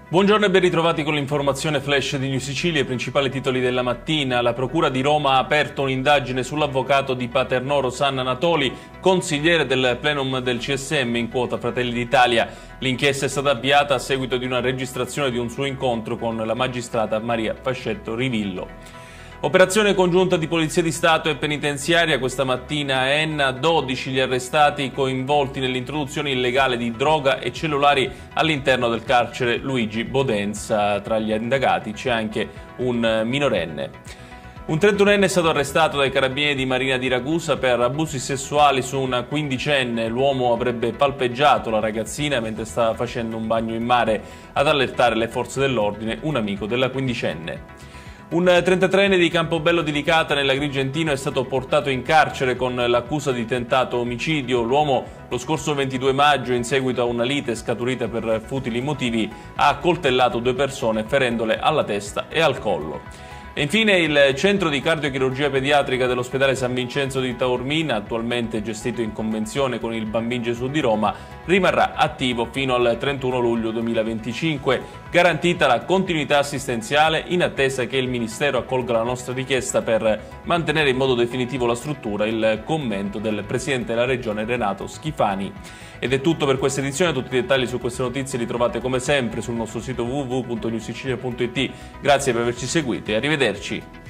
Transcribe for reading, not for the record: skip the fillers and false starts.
Buongiorno e ben ritrovati con l'informazione flash di New Sicilia, i principali titoli della mattina. La Procura di Roma ha aperto un'indagine sull'avvocato di Paternò Rosanna Natoli, consigliere del plenum del CSM in quota Fratelli d'Italia. L'inchiesta è stata avviata a seguito di una registrazione di un suo incontro con la magistrata Maria Fascetto Rivillo. Operazione congiunta di Polizia di Stato e Penitenziaria questa mattina a Enna, 12 gli arrestati coinvolti nell'introduzione illegale di droga e cellulari all'interno del carcere Luigi Bodenza. Tra gli indagati c'è anche un minorenne. Un 31enne è stato arrestato dai carabinieri di Marina di Ragusa per abusi sessuali su una quindicenne. L'uomo avrebbe palpeggiato la ragazzina mentre stava facendo un bagno in mare. Ad allertare le forze dell'ordine un amico della quindicenne. Un 33enne di Campobello di Licata nell'Agrigentino è stato portato in carcere con l'accusa di tentato omicidio. L'uomo lo scorso 22 maggio, in seguito a una lite scaturita per futili motivi, ha accoltellato due persone ferendole alla testa e al collo. E infine il centro di cardiochirurgia pediatrica dell'ospedale San Vincenzo di Taormina, attualmente gestito in convenzione con il Bambin Gesù di Roma, rimarrà attivo fino al 31 luglio 2025, garantita la continuità assistenziale in attesa che il Ministero accolga la nostra richiesta per mantenere in modo definitivo la struttura, il commento del Presidente della Regione Renato Schifani. Ed è tutto per questa edizione, tutti i dettagli su queste notizie li trovate come sempre sul nostro sito www.newsicilia.it. Grazie per averci seguito e arrivederci.